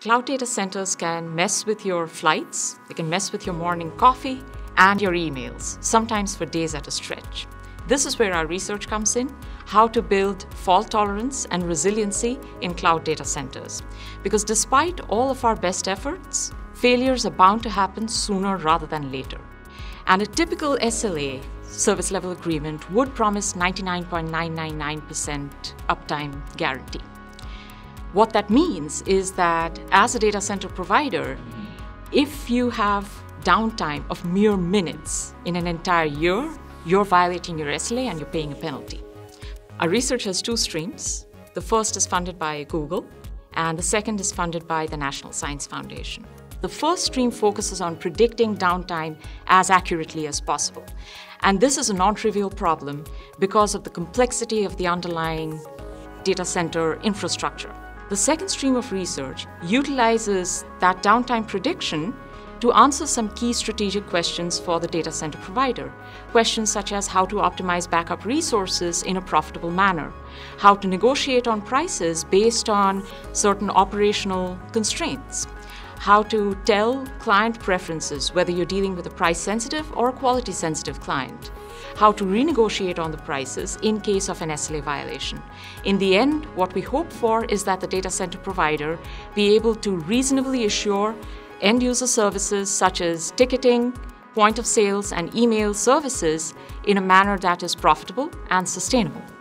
Cloud data centers can mess with your flights, they can mess with your morning coffee and your emails, sometimes for days at a stretch. This is where our research comes in, how to build fault tolerance and resiliency in cloud data centers. Because despite all of our best efforts, failures are bound to happen sooner rather than later. And a typical SLA, service level agreement, would promise 99.999% uptime guarantee. What that means is that as a data center provider, if you have downtime of mere minutes in an entire year, you're violating your SLA and you're paying a penalty. Our research has two streams. The first is funded by Google, and the second is funded by the National Science Foundation. The first stream focuses on predicting downtime as accurately as possible. And this is a non-trivial problem because of the complexity of the underlying data center infrastructure. The second stream of research utilizes that downtime prediction to answer some key strategic questions for the data center provider. Questions such as how to optimize backup resources in a profitable manner, how to negotiate on prices based on certain operational constraints, how to tell client preferences, whether you're dealing with a price-sensitive or a quality-sensitive client, how to renegotiate on the prices in case of an SLA violation. In the end, what we hope for is that the data center provider be able to reasonably assure end-user services such as ticketing, point of sales, and email services in a manner that is profitable and sustainable.